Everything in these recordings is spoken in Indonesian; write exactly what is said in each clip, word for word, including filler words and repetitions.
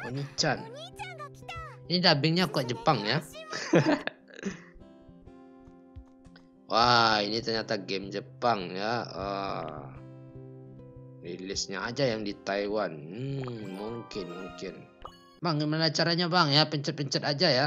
Oni-chan. Ini dubbingnya kok Jepang ya? Wah, ini ternyata game Jepang ya. Uh, rilisnya aja yang di Taiwan. Hmm, mungkin mungkin. Bang, gimana caranya bang ya? Pencet-pencet aja ya.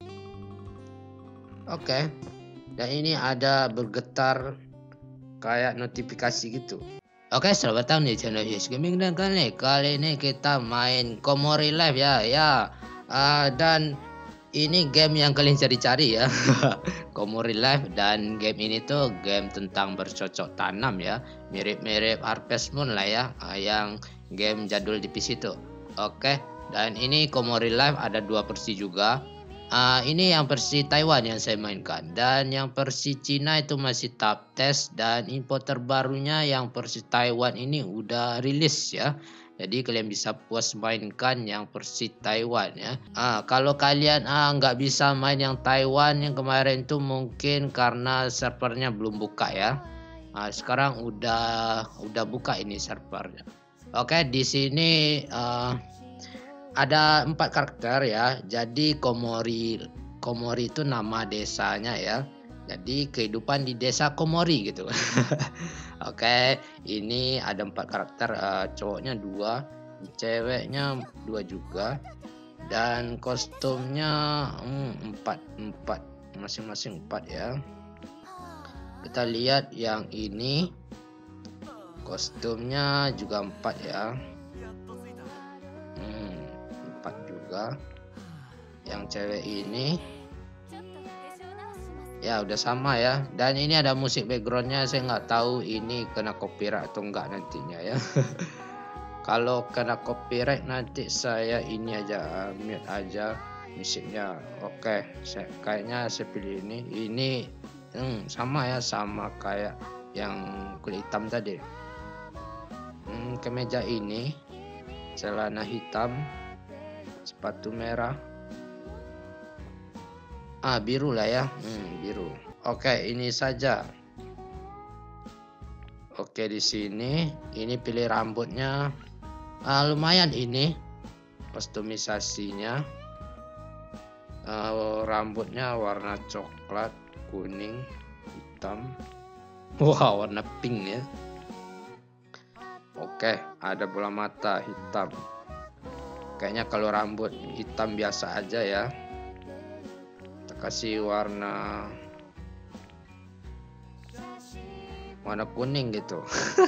Oke. Okay. Dan ini ada bergetar kayak notifikasi gitu. Oke, okay, selamat datang di channel Yes Gaming dan kali ini kali ini kita main Komori Live ya, ya. Uh, dan ini game yang kalian cari-cari ya. Komori Live, dan game ini tuh game tentang bercocok tanam ya. Mirip-mirip Harvest Moon lah ya, uh, yang game jadul di P C tuh. Oke, okay. Dan ini Komori Live ada dua versi juga. Uh, ini yang versi Taiwan yang saya mainkan, dan yang versi Cina itu masih tahap tes, dan info terbarunya yang versi Taiwan ini udah rilis ya. Jadi kalian bisa puas mainkan yang versi Taiwan ya. Uh, kalau kalian nggak uh, bisa main yang Taiwan yang kemarin itu mungkin karena servernya belum buka ya. Uh, sekarang udah udah buka ini servernya. Oke, okay, di sini uh, ada empat karakter ya. Jadi Komori Komori itu nama desanya ya. Jadi kehidupan di desa Komori gitu. Oke, ini ada empat karakter, uh, cowoknya dua, ceweknya dua juga, dan kostumnya hmm, empat empat masing-masing empat ya. Kita lihat yang ini kostumnya juga empat ya. Hmm, empat juga. Yang cewek ini ya udah sama ya, dan ini ada musik backgroundnya, saya nggak tahu ini kena copyright atau enggak nantinya ya. Kalau kena copyright nanti saya ini aja mute aja musiknya. Oke, saya kayaknya saya pilih ini. Ini hmm, sama ya, sama kayak yang kulit hitam tadi. Hmm, kemeja ini celana hitam, sepatu merah. Ah, biru lah ya. Hmm, biru. Oke, ini saja. Oke, di sini ini pilih rambutnya. Ah, lumayan ini kostumisasinya. Ah, rambutnya warna coklat, kuning, hitam. Wah, wow, warna pink ya. Oke, ada bola mata hitam. Kayaknya kalau rambut hitam biasa aja ya. Kasih warna warna kuning gitu.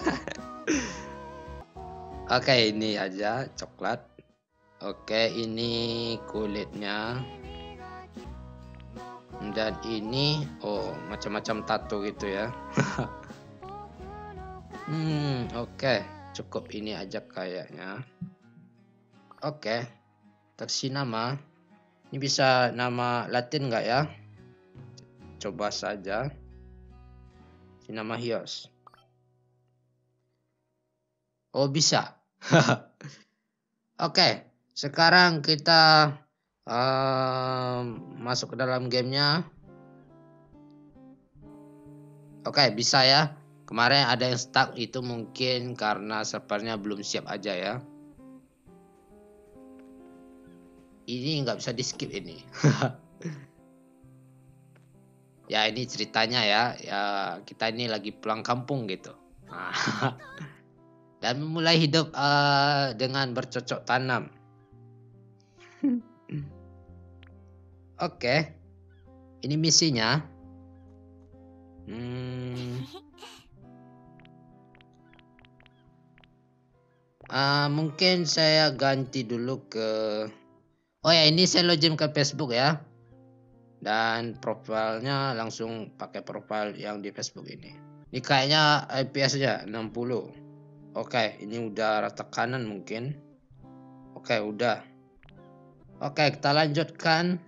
Oke, ini aja coklat. Oke, ini kulitnya, dan ini oh macam-macam tato gitu ya. hmm oke, cukup ini aja kayaknya. Oke, kasih nama. Ini bisa nama Latin nggak ya? Coba saja. Ini nama Hios. Oh, bisa. Oke, sekarang kita um, masuk ke dalam gamenya. Oke, bisa ya. Kemarin ada yang stuck, itu mungkin karena servernya belum siap aja ya. Ini nggak bisa di skip ini. Ya, ini ceritanya ya. Ya, kita ini lagi pulang kampung gitu. Dan memulai hidup uh, dengan bercocok tanam. Oke, ini misinya. Hmm. Uh, mungkin saya ganti dulu ke. Oh ya, ini saya login ke Facebook ya. Dan profilnya langsung pakai profil yang di Facebook ini. Ini kayaknya I P S-nya enam puluh. Oke, ini udah rata kanan mungkin. Oke, udah. Oke, kita lanjutkan.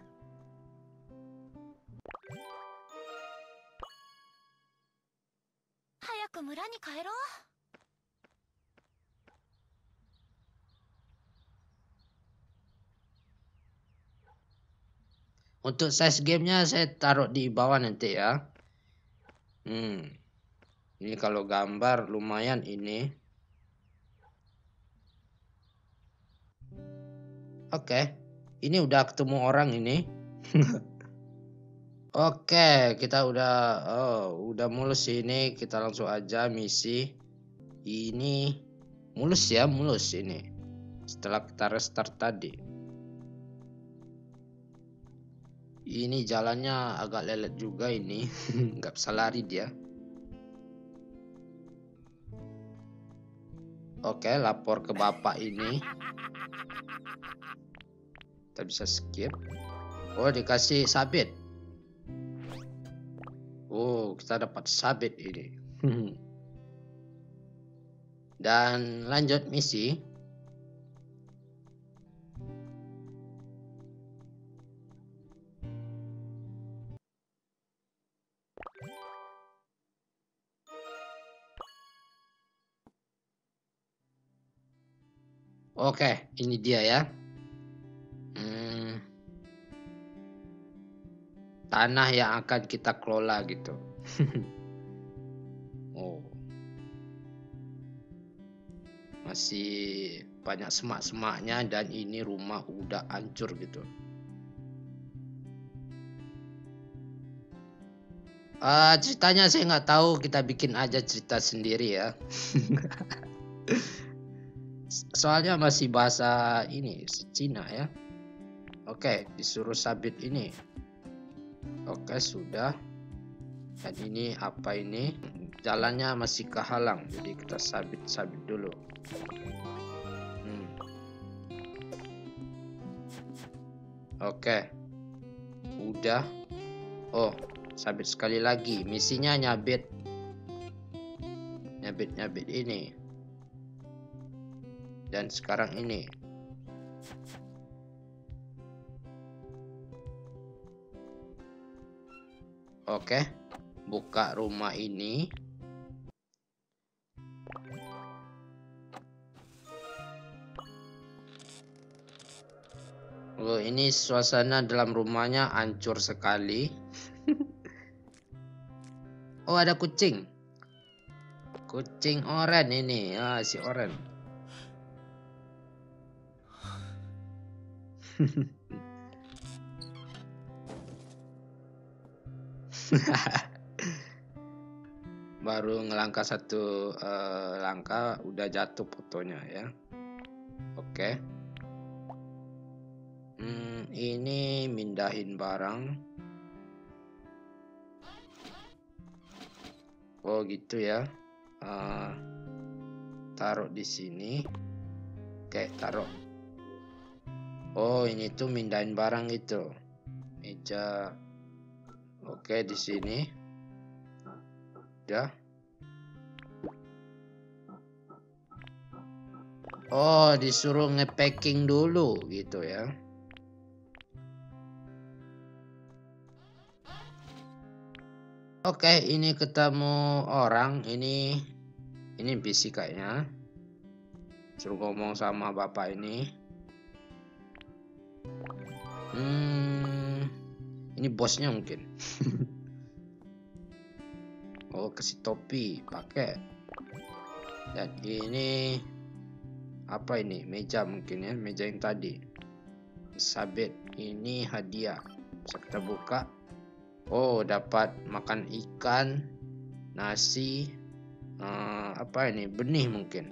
Untuk size gamenya saya taruh di bawah nanti ya. Hmm. Ini kalau gambar lumayan ini. Oke, ini udah ketemu orang ini. Oke, kita udah oh, udah mulus ini. Kita langsung aja misi. Ini mulus ya, mulus ini. Setelah kita restart tadi. Ini jalannya agak lelet juga ini. Nggak bisa lari dia. Oke, lapor ke bapak ini. Kita bisa skip. Oh, dikasih sabit. Oh, kita dapat sabit ini. Dan lanjut misi. Oke, ini dia ya. Hmm, tanah yang akan kita kelola gitu. Oh, masih banyak semak-semaknya dan ini rumah udah hancur gitu. Uh, ceritanya saya nggak tahu, kita bikin aja cerita sendiri ya. Soalnya masih bahasa ini Cina ya. Oke, disuruh sabit ini. Oke, sudah. Dan ini apa ini? Jalannya masih kehalang, jadi kita sabit-sabit dulu. Hmm. Oke, udah. Oh, sabit sekali lagi. Misinya nyabit, nyabit-nyabit ini. Dan sekarang ini. Oke, buka rumah ini. Oh, ini suasana dalam rumahnya hancur sekali. Oh, ada kucing. Kucing oren ini. Ah, si oren. Baru ngelangkah satu uh, langkah udah jatuh fotonya ya. Oke. Hmm, ini mindahin barang. Oh gitu ya. Uh, taruh di sini. Oke, taruh. Oh, ini tuh mindahin barang itu. Meja. Oke, di sini. Udah. Oh, disuruh nge-packing dulu gitu ya. Oke, ini ketemu orang. Ini ini N P C kayaknya. Suruh ngomong sama bapak ini. Hmm, ini bosnya mungkin. Oh, kasih topi, pakai. Dan ini apa ini? Meja mungkin ya, meja yang tadi. Sabit, ini hadiah. Bisa kita buka. Oh, dapat makan ikan, nasi, uh, apa ini? Benih mungkin.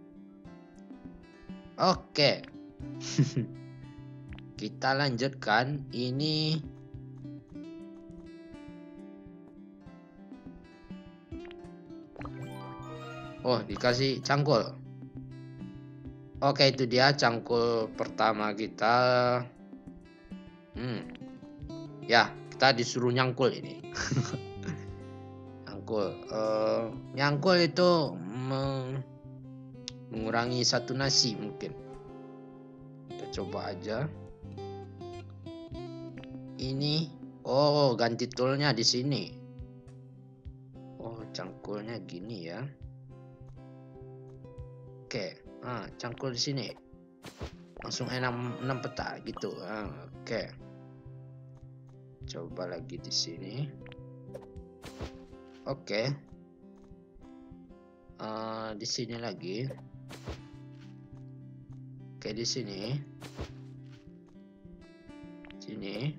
Oke. Kita lanjutkan. Ini oh, dikasih cangkul. Oke, itu dia cangkul pertama kita. Hmm. Ya, kita disuruh nyangkul ini. Nyangkul. Uh, nyangkul itu meng mengurangi satu nasi mungkin. Kita coba aja. Ini, oh, ganti toolnya di sini. Oh, cangkulnya gini ya. Oke, ah, cangkul di sini. Langsung enam enam peta gitu. Ah, oke. Coba lagi di sini. Oke. Uh, di sini lagi. Oke, di sini. Sini.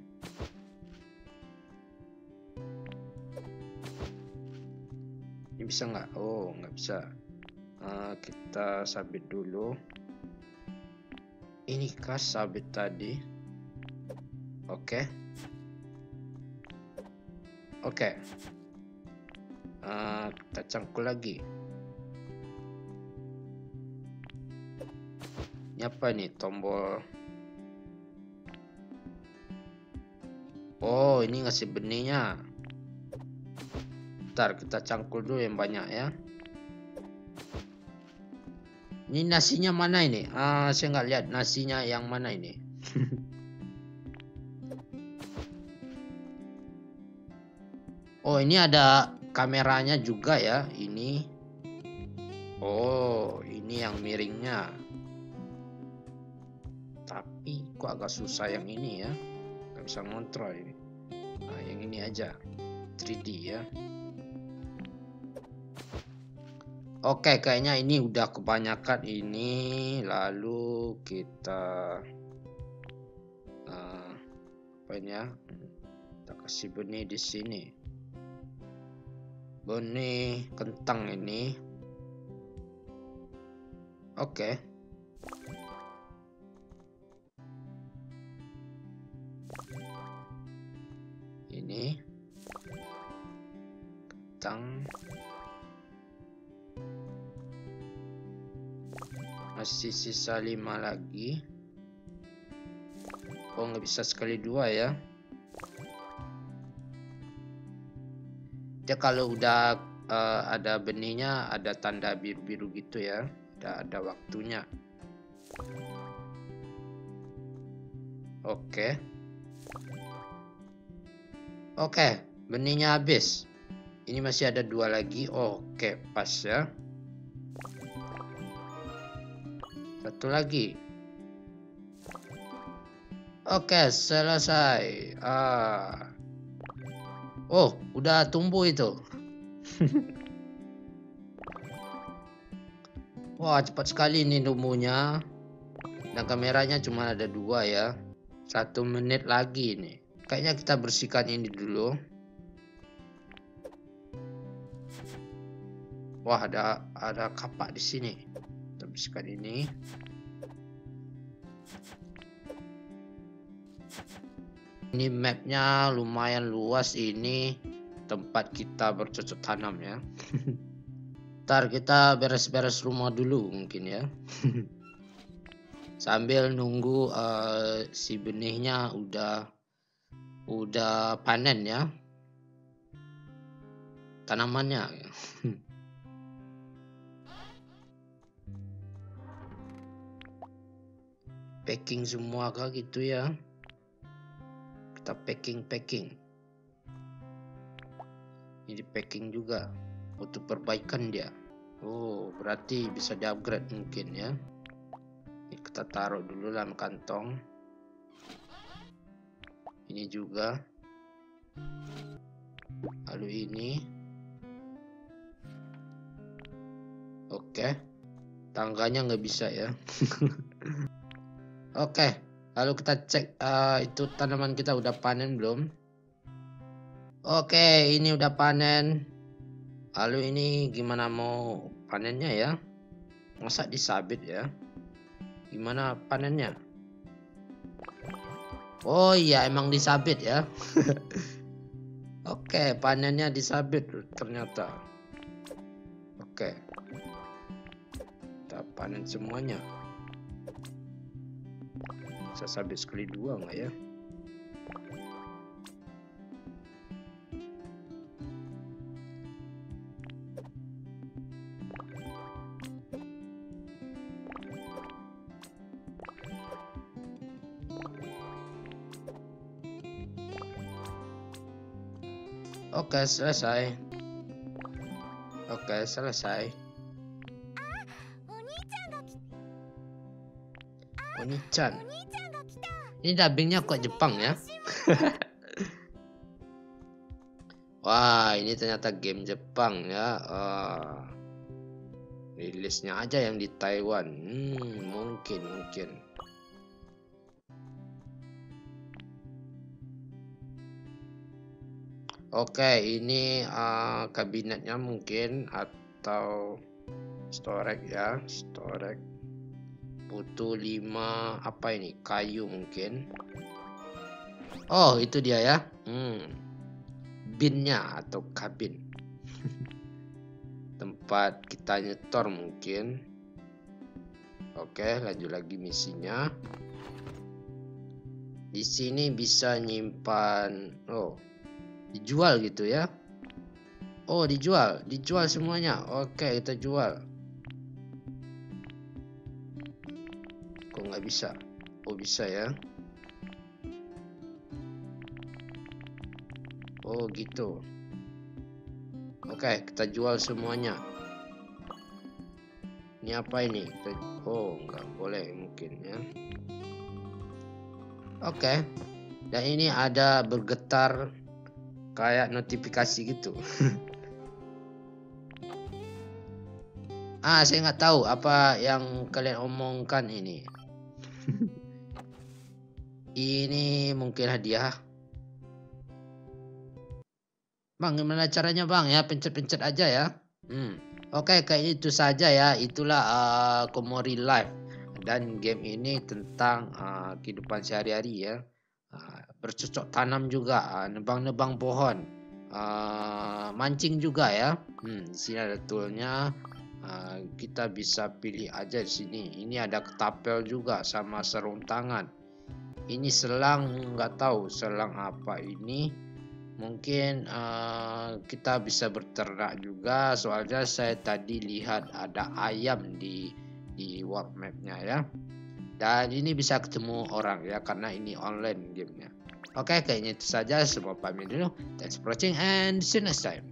Ini bisa nggak? Oh, nggak bisa. Uh, kita sabit dulu. Ini kah sabit tadi? Oke. Oke. Uh, kita cangkul lagi. Ini apa nih? Tombol. Oh, ini ngasih benihnya. Ntar kita cangkul dulu yang banyak ya. Ini nasinya mana ini? Ah, saya nggak lihat nasinya yang mana ini. Oh, ini ada kameranya juga ya. Ini. Oh, ini yang miringnya. Tapi kok agak susah yang ini ya. Nggak bisa ngontrol ini. Nah, yang ini aja. tiga D ya. Oke, kayaknya ini udah kebanyakan ini. Lalu kita uh, apa ini ya? Kita kasih benih di sini. Benih kentang ini. Oke. Ini kentang. Masih sisa lima lagi. Oh, nggak bisa sekali dua ya. Dia kalau udah uh, ada benihnya, ada tanda biru-biru gitu ya. Udah ada waktunya. Oke. Oke, benihnya habis. Ini masih ada dua lagi. Oke, pas ya. Satu lagi. Oke, selesai. Ah. Oh, udah tumbuh itu. Wah, cepat sekali ini tumbuhnya. Dan kameranya cuma ada dua ya. Satu menit lagi nih. Kayaknya kita bersihkan ini dulu. Wah, ada ada kapak di sini. Kita bersihkan ini. Ini mapnya lumayan luas ini. Tempat kita bercocok tanam ya. Ntar kita beres-beres rumah dulu mungkin ya. Sambil nunggu uh, si benihnya udah udah panen ya. Tanamannya. Packing semua kah gitu ya. Kita packing-packing. Ini packing juga. Untuk perbaikan dia. Oh, berarti bisa di-upgrade mungkin ya. Ini kita taruh dulu dalam kantong. Ini juga. Lalu ini. Oke. Tangganya nggak bisa ya. Oke, lalu kita cek uh, itu tanaman kita udah panen belum? Oke, ini udah panen. Lalu ini gimana mau panennya ya? Masa disabit ya? Gimana panennya? Oh iya, emang disabit ya. Oke, panennya disabit ternyata. Oke. Kita panen semuanya. Bisa sabit sekali dua nggak ya? Oke, selesai. Oke, selesai. Oni-chan. Ini dubbingnya kok Jepang ya? Wah, ini ternyata game Jepang ya. Oh. Rilisnya aja yang di Taiwan. Hmm, mungkin, mungkin. Oke, ini uh, kabinetnya mungkin atau storage ya, storage. Butuh lima apa ini? Kayu mungkin. Oh, itu dia ya. Hmm. Binnya atau kabin. Tempat kita nyetor mungkin. Oke, lanjut lagi misinya. Di sini bisa nyimpan. Oh, dijual gitu ya. Oh, dijual, dijual semuanya. Oke, kita jual. Kok nggak bisa? Oh, bisa ya. Oh, gitu. Oke, kita jual semuanya. Ini apa ini? Oh, nggak boleh mungkin ya. Oke. Dan ini ada bergetar kayak notifikasi gitu. Ah, saya nggak tahu apa yang kalian omongkan ini. Ini mungkin hadiah. Bang, gimana caranya bang ya? Pencet-pencet aja ya. Hmm. Oke, kayaknya itu saja ya. Itulah uh, Komori Live. Dan game ini tentang uh, kehidupan sehari-hari ya. Uh, bercocok tanam juga, uh, nebang-nebang pohon, uh, mancing juga ya. Hmm, di sini ada toolnya. Uh, kita bisa pilih aja di sini. Ini ada ketapel juga sama sarung tangan. Ini selang, nggak tahu selang apa ini. Mungkin uh, kita bisa berternak juga. Soalnya saya tadi lihat ada ayam di di world mapnya ya. Dan ini bisa ketemu orang ya, karena ini online gamenya. Oke, kayaknya itu saja. Semua pamit dulu. Thanks for watching and see you next time.